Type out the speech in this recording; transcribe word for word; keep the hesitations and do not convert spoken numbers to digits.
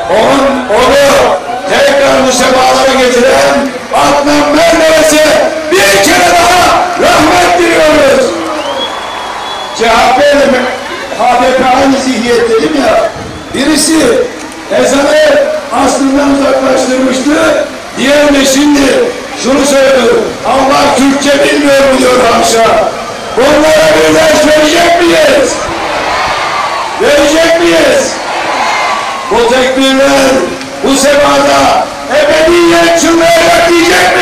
On, onu tekrar bu semalara getiren Adnan Menderes'e bir kere daha rahmet diliyoruz. C H P'li H D P aynı zihniyet dedim ya, birisi ezanı aslından uzaklaştırmıştı, diğer de şimdi şunu söylüyor, Allah Türkçe bilmiyor mu diyor haşa. Bunlara bir ders verecek miyiz? Verecek miyiz? Bu tekbirler bu semada ebediyen çınlayacak diyecek